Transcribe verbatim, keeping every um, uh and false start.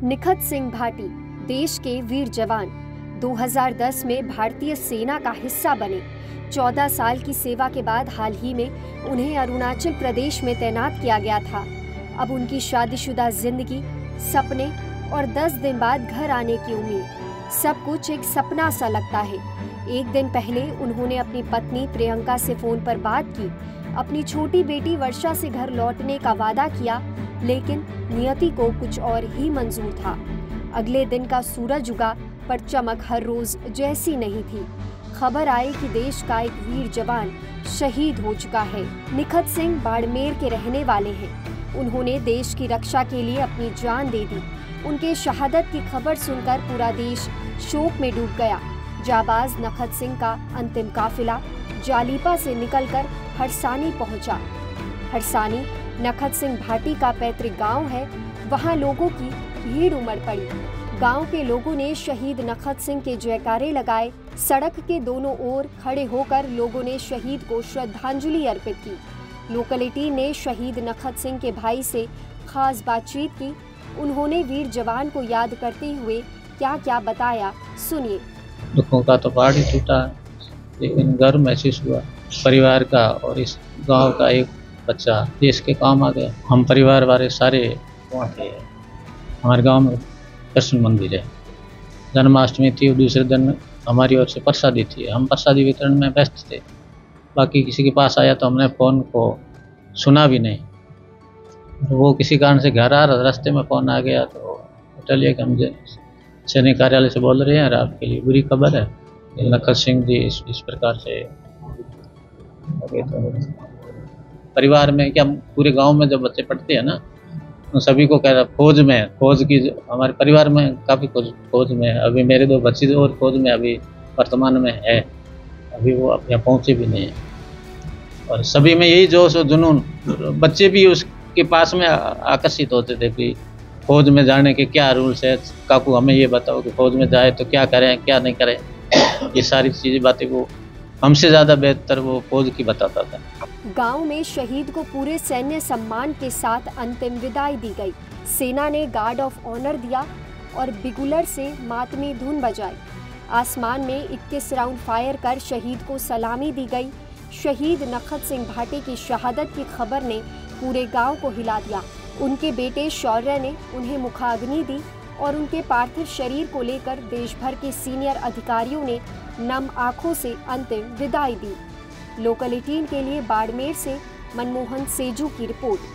निखत सिंह भाटी देश के वीर जवान दो हज़ार दस में भारतीय सेना का हिस्सा बने। चौदह साल की सेवा के बाद हाल ही में उन्हें अरुणाचल प्रदेश में तैनात किया गया था। अब उनकी शादीशुदा जिंदगी, सपने और दस दिन बाद घर आने की उम्मीद, सब कुछ एक सपना सा लगता है। एक दिन पहले उन्होंने अपनी पत्नी प्रियंका से फोन पर बात की, अपनी छोटी बेटी वर्षा से घर लौटने का वादा किया, लेकिन नियति को कुछ और ही मंजूर था। अगले दिन का सूरज उगा, पर चमक हर रोज जैसी नहीं थी। खबर आई कि देश का एक वीर जवान शहीद हो चुका है। निखत सिंह बाड़मेर के रहने वाले हैं। उन्होंने देश की रक्षा के लिए अपनी जान दे दी। उनके शहादत की खबर सुनकर पूरा देश शोक में डूब गया। जाबाज नखत सिंह का अंतिम काफिला जालीपा से निकलकर हरसानी पहुंचा। हरसानी नखत सिंह भाटी का पैतृक गांव है। वहां लोगों की भीड़ उमड़ पड़ी। गांव के लोगों ने शहीद नखत सिंह के जयकारे लगाए। सड़क के दोनों ओर खड़े होकर लोगों ने शहीद को श्रद्धांजलि अर्पित की। लोकेलिटी ने शहीद नखत सिंह के भाई से खास बातचीत की। उन्होंने वीर जवान को याद करते हुए क्या क्या बताया, सुनिए। दुखों का तो पहाड़ ही टूटा, लेकिन गर्व महसूस हुआ परिवार का, और इस गांव का एक बच्चा देश के काम आ गया। हम परिवार वाले सारे वहाँ थे। हमारे गांव में कृष्ण मंदिर है, जन्माष्टमी थी, दूसरे दिन हमारी ओर से प्रसादी थी। हम प्रसादी वितरण में व्यस्त थे। बाकी किसी के पास आया तो हमने फ़ोन को सुना भी नहीं। वो किसी कारण से घर आ रहा, रास्ते में फ़ोन आ गया तो चलिए कि हम सैनिक कार्यालय से बोल रहे हैं, आपके लिए बुरी खबर है, नखत सिंह जी इस, इस प्रकार से तो परिवार में क्या, पूरे गांव में जब बच्चे पढ़ते हैं ना, तो सभी को कह रहा फौज में, फौज की हमारे परिवार में काफ़ी फौज फौज में है। अभी मेरे दो बच्चे और फौज में अभी वर्तमान में है, अभी वो अब यहाँ पहुँचे भी नहीं है। और सभी में यही जोश और जुनून, बच्चे भी उसके पास में आकर्षित होते थे कि फौज में जाने के क्या रूल्स है, काकू हमें ये बताओ कि फौज में जाए तो क्या करें क्या नहीं करें। ये सारी चीज़ें बातें वो हमसे ज़्यादा बेहतर वो फौज की बताता था। गांव में शहीद को पूरे सैन्य सम्मान के साथ अंतिम विदाई दी गई। सेना ने गार्ड ऑफ ऑनर दिया और बिगुलर से मातमी धुन बजाई। आसमान में इक्कीस राउंड फायर कर शहीद को सलामी दी गई। शहीद नखत सिंह भाटी की शहादत की खबर ने पूरे गांव को हिला दिया। उनके बेटे शौर्य ने उन्हें मुखाग्नि दी और उनके पार्थिव शरीर को लेकर देश भर के सीनियर अधिकारियों ने नम आंखों से अंतिम विदाई दी। लोकल एटीन के लिए बाड़मेर से मनमोहन सेजू की रिपोर्ट।